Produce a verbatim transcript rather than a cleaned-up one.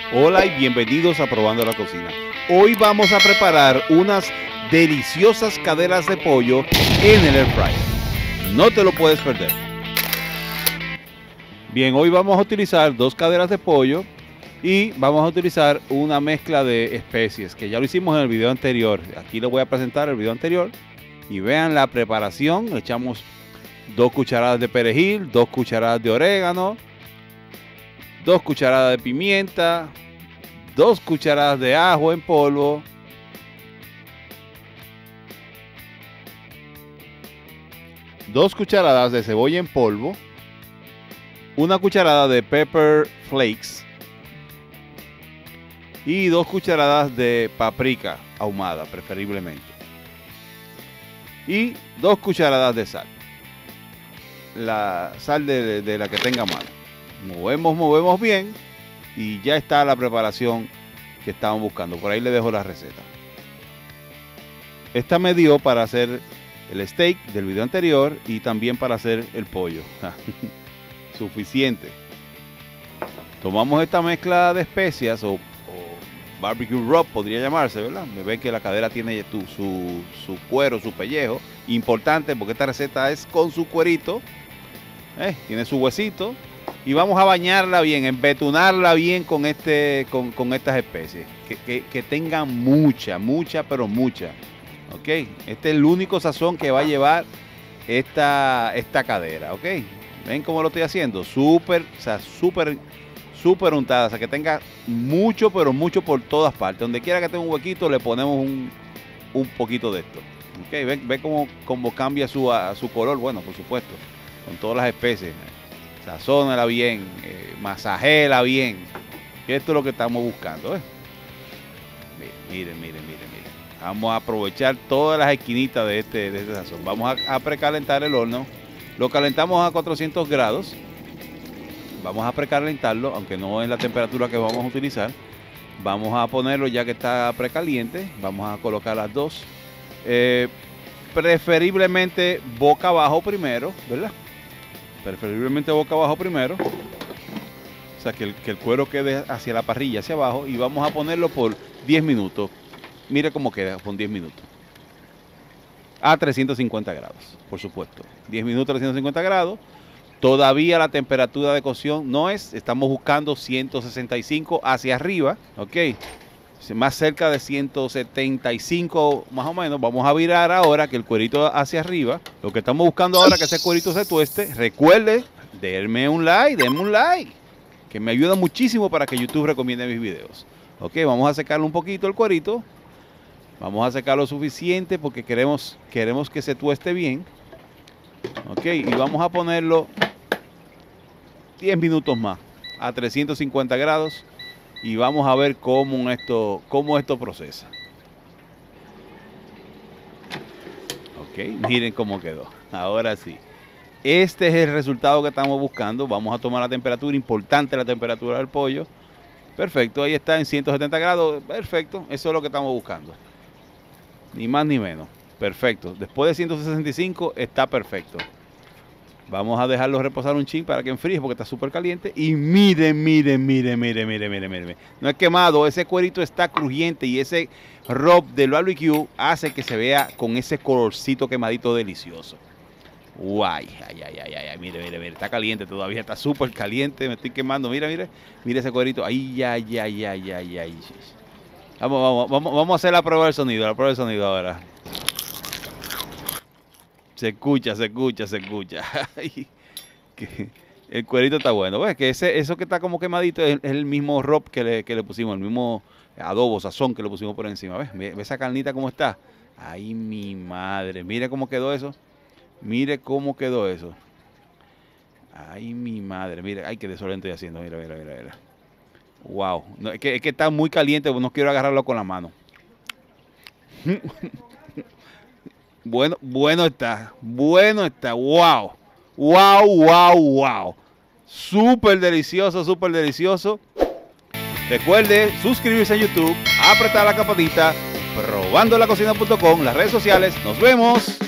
Hola y bienvenidos a Probando la Cocina. Hoy vamos a preparar unas deliciosas caderas de pollo en el air fryer. No te lo puedes perder. Bien, hoy vamos a utilizar dos caderas de pollo y vamos a utilizar una mezcla de especies que ya lo hicimos en el video anterior. Aquí les voy a presentar el video anterior y vean la preparación. Le echamos dos cucharadas de perejil, dos cucharadas de orégano, dos cucharadas de pimienta, dos cucharadas de ajo en polvo, dos cucharadas de cebolla en polvo, una cucharada de pepper flakes y dos cucharadas de paprika ahumada preferiblemente y dos cucharadas de sal, la sal de, de la que tenga mano. Movemos, movemos bien y ya está la preparación que estamos buscando. Por ahí le dejo la receta. Esta me dio para hacer el steak del video anterior y también para hacer el pollo. Suficiente. Tomamos esta mezcla de especias o, o barbecue rub podría llamarse, ¿verdad? Me ven que la cadera tiene tu, su, su cuero, su pellejo. Importante porque esta receta es con su cuerito. Eh, tiene su huesito. Y vamos a bañarla bien, embetunarla bien con, este, con, con estas especies. Que, que, que tengan mucha, mucha, pero mucha. ¿Ok? Este es el único sazón que va a llevar esta, esta cadera. ¿Ok? ¿Ven cómo lo estoy haciendo? Súper, o sea, súper, súper untada. O sea, que tenga mucho, pero mucho por todas partes. Donde quiera que tenga un huequito, le ponemos un, un poquito de esto. ¿Ok? ¿Ven, ven cómo, cómo cambia su, a, su color? Bueno, por supuesto, con todas las especies. Sazónala bien, eh, masajela bien. Esto es lo que estamos buscando. ¿eh? Miren, miren, miren, miren, miren. Vamos a aprovechar todas las esquinitas de este, de este sazón. Vamos a, a precalentar el horno. Lo calentamos a cuatrocientos grados. Vamos a precalentarlo, aunque no es la temperatura que vamos a utilizar. Vamos a ponerlo ya que está precaliente. Vamos a colocar las dos. Eh, preferiblemente boca abajo primero, ¿verdad? Preferiblemente boca abajo primero, o sea que el, que el cuero quede hacia la parrilla, hacia abajo, y vamos a ponerlo por diez minutos. Mire cómo queda con diez minutos a trescientos cincuenta grados, por supuesto. diez minutos a trescientos cincuenta grados. Todavía la temperatura de cocción no es, estamos buscando ciento sesenta y cinco hacia arriba, ok, más cerca de ciento setenta y cinco más o menos. Vamos a virar ahora que el cuerito hacia arriba. Lo que estamos buscando ahora es que ese cuerito se tueste. Recuerde, denme un like, denme un like, que me ayuda muchísimo para que YouTube recomiende mis videos. Ok, vamos a secarlo un poquito el cuerito. Vamos a secarlo suficiente porque queremos, queremos que se tueste bien. Ok, y vamos a ponerlo diez minutos más a trescientos cincuenta grados. Y vamos a ver cómo esto, cómo esto procesa. Ok, miren cómo quedó. Ahora sí. Este es el resultado que estamos buscando. Vamos a tomar la temperatura, importante la temperatura del pollo. Perfecto, ahí está en ciento setenta grados. Perfecto, eso es lo que estamos buscando. Ni más ni menos. Perfecto. Después de ciento sesenta y cinco está perfecto. Vamos a dejarlo reposar un chin para que enfríe porque está súper caliente. Y miren, miren, miren, miren, miren, miren, miren. No es quemado, ese cuerito está crujiente y ese rub del barbecue hace que se vea con ese colorcito quemadito delicioso. Guay, ay, ay, ay, ay, mire, mire, mire, está caliente todavía, está súper caliente, me estoy quemando. Mira, mire, mire ese cuerito. Ay, ay, ay, ay, ay, ay. Vamos, vamos, vamos, vamos a hacer la prueba del sonido, la prueba del sonido ahora. Se escucha, se escucha, se escucha. El cuerito está bueno. ¿Ves? Que ese, eso que está como quemadito es, es el mismo rub que le, que le pusimos, el mismo adobo, sazón que le pusimos por encima. ¿Ves? ¿Ves esa carnita cómo está? Ay, mi madre. Mire cómo quedó eso. Mire cómo quedó eso. Ay, mi madre. Mire, ay, qué desorden estoy haciendo. Mira, mira, mira, mira. Wow. No, es, que, es que está muy caliente, no quiero agarrarlo con la mano. Bueno, bueno está, bueno está, wow, wow, wow, wow, súper delicioso, súper delicioso. Recuerde suscribirse a YouTube, apretar la campanita, probando la cocina punto com, las redes sociales. Nos vemos.